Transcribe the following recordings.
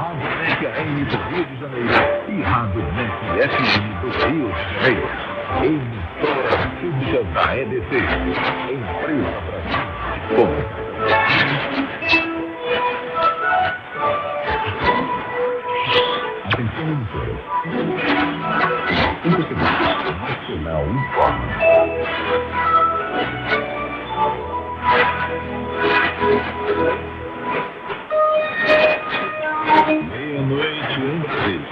Rádio NEC AM do Rio de Janeiro e Rádio NEC FM do Rio de Janeiro. Emissoras públicas da EDC. Empresa Brasil de Comunicação. Atenção, emissoras. 5 segundos. Nacional informa. Meia-noite em Brasília.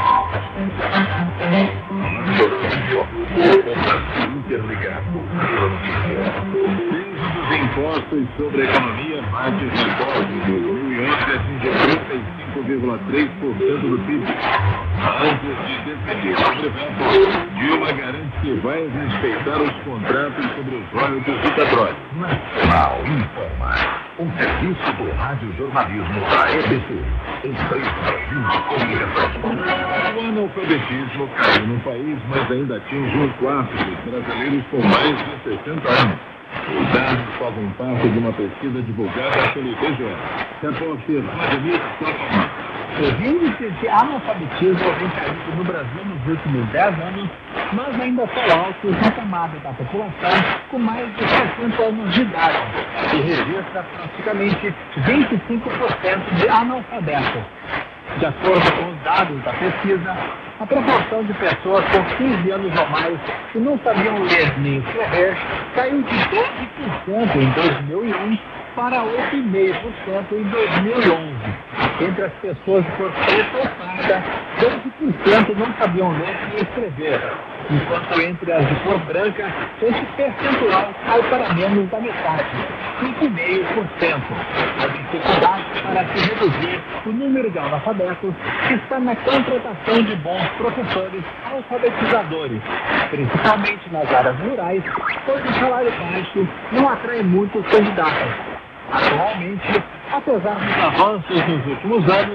Interligado. Peso dos impostos sobre a economia bate recorde. Em 2011 atingiu 35,3% do PIB. Antes de decidir sobre veto, Dilma garante que vai respeitar os contratos sobre os royalties do petróleo. Nacional Informa. Um serviço do radiojornalismo da EBC, Empresa Brasil de Comunicação. O analfabetismo caiu no país, mas ainda atinge um quarto dos brasileiros com mais de 60 anos. Os dados fazem parte de uma pesquisa divulgada pelo IBGE. Repórter Vladimir Sotomar. Os índices de analfabetismo vem caindo no Brasil nos últimos 10 anos, mas ainda são altos na camada da população com mais de 60 anos de idade, e registra praticamente 25% de analfabetos. De acordo com os dados da pesquisa, a proporção de pessoas com 15 anos ou mais que não sabiam ler nem escrever caiu de 12% em 2001 para 8,5% em 2011. Entre as pessoas de cor preta ou parda, 12% não sabiam ler nem escrever, enquanto entre as de cor branca, esse percentual cai para menos da metade, 5,5%. A dificuldade para se reduzir o número de analfabetos está na contratação de bons professores alfabetizadores, principalmente nas áreas rurais, pois o salário baixo não atrai muitos candidatos. Atualmente, apesar dos avanços nos últimos anos,